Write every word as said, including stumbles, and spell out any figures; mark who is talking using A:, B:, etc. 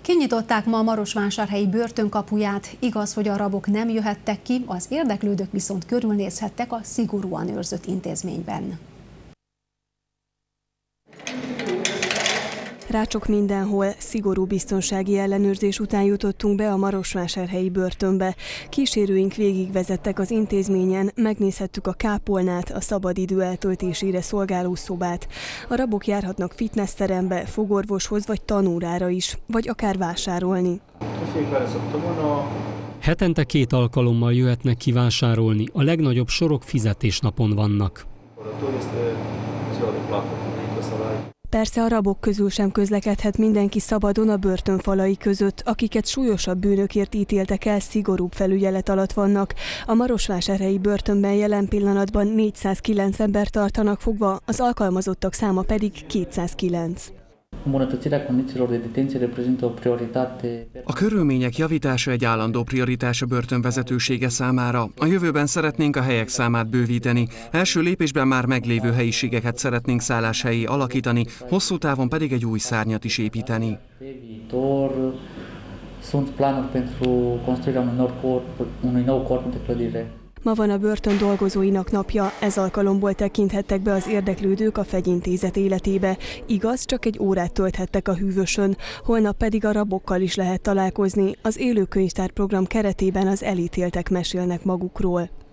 A: Kinyitották ma a marosvásárhelyi börtön kapuját. Igaz, hogy a rabok nem jöhettek ki, az érdeklődők viszont körülnézhettek a szigorúan őrzött intézményben.
B: Rácsok mindenhol, szigorú biztonsági ellenőrzés után jutottunk be a marosvásárhelyi börtönbe. Kísérőink végigvezettek az intézményen, megnézhettük a kápolnát, a szabadidő eltöltésére szolgáló szobát. A rabok járhatnak fitnessterembe, fogorvoshoz vagy tanórára is, vagy akár vásárolni.
C: Hetente két alkalommal jöhetnek ki vásárolni, a legnagyobb sorok fizetésnapon vannak.
B: Persze a rabok közül sem közlekedhet mindenki szabadon a börtön falai között, akiket súlyosabb bűnökért ítéltek el, szigorúbb felügyelet alatt vannak. A marosvásárhelyi börtönben jelen pillanatban négyszázkilenc ember tartanak fogva, az alkalmazottak száma pedig kétszázkilenc.
D: A körülmények javítása egy állandó prioritás a börtön vezetősége számára. A jövőben szeretnénk a helyek számát bővíteni. Első lépésben már meglévő helyiségeket szeretnénk szálláshelyé alakítani, hosszú távon pedig egy új szárnyat is építeni.
B: Ma van a börtön dolgozóinak napja, ez alkalomból tekinthettek be az érdeklődők a Fegyintézet életébe. Igaz, csak egy órát tölthettek a hűvösön, holnap pedig a rabokkal is lehet találkozni. Az élő könyvtár program keretében az elítéltek mesélnek magukról.